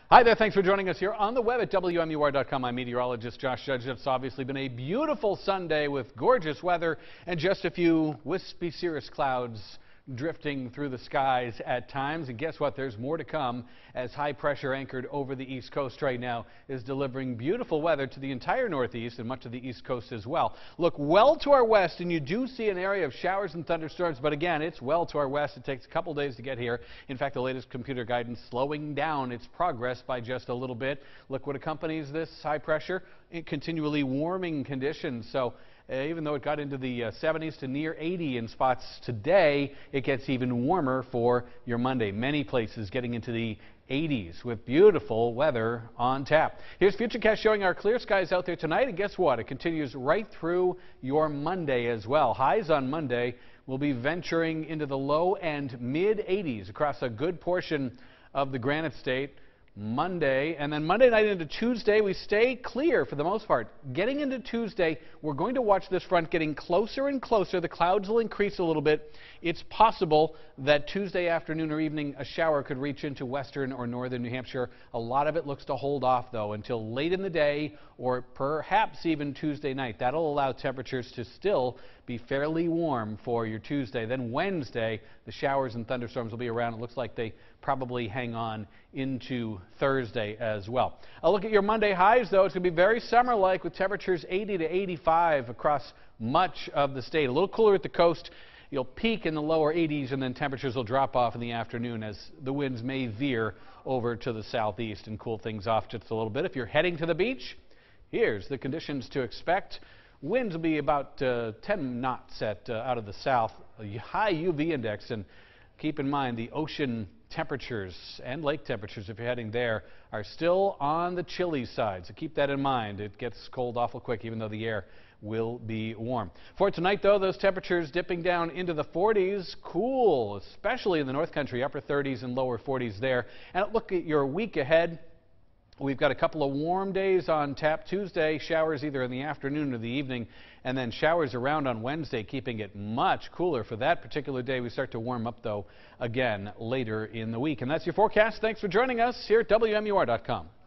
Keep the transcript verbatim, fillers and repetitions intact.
Hi there, thanks for joining us here on the web at W M U R dot com. I'm meteorologist Josh Judge. It's obviously been a beautiful Sunday with gorgeous weather and just a few wispy cirrus clouds drifting through the skies at times. And guess what? There's more to come as high pressure anchored over the East Coast right now is delivering beautiful weather to the entire Northeast and much of the East Coast as well. Look well to our west and you do see an area of showers and thunderstorms, but again, it's well to our west. It takes a couple days to get here. In fact, the latest computer guidance slowing down its progress by just a little bit. Look what accompanies this high pressure, continually warming conditions. So Uh, even though it got into the uh, seventies to near eighty in spots today, it gets even warmer for your Monday. Many places getting into the eighties with beautiful weather on tap. Here's Futurecast showing our clear skies out there tonight, and guess what? It continues right through your Monday as well. Highs on Monday will be venturing into the low and mid eighties across a good portion of the Granite State. Monday, and then Monday night into Tuesday, we stay clear for the most part. Getting into Tuesday, we're going to watch this front getting closer and closer. The clouds will increase a little bit. It's possible that Tuesday afternoon or evening, a shower could reach into western or northern New Hampshire. A lot of it looks to hold off, though, until late in the day or perhaps even Tuesday night. That'll allow temperatures to still be fairly warm for your Tuesday. Then Wednesday, the showers and thunderstorms will be around. It looks like they probably hang on into Thursday as well. A look at your Monday highs, though. It's going to be very summer-like with temperatures eighty to eighty-five across much of the state. A little cooler at the coast. You'll peak in the lower eighties, and then temperatures will drop off in the afternoon as the winds may veer over to the southeast and cool things off just a little bit. If you're heading to the beach, here's the conditions to expect. Winds will be about uh, ten knots at, uh, out of the south, a high U V index, and keep in mind the ocean temperatures and lake temperatures, if you're heading there, are still on the chilly side. So keep that in mind. It gets cold awful quick, even though the air will be warm. For tonight, though, those temperatures dipping down into the forties. Cool, especially in the North Country, upper thirties and lower forties there. And look at your week ahead. We've got a couple of warm days on tap Tuesday, showers either in the afternoon or the evening, and then showers around on Wednesday, keeping it much cooler for that particular day. We start to warm up, though, again later in the week. And that's your forecast. Thanks for joining us here at W M U R dot com.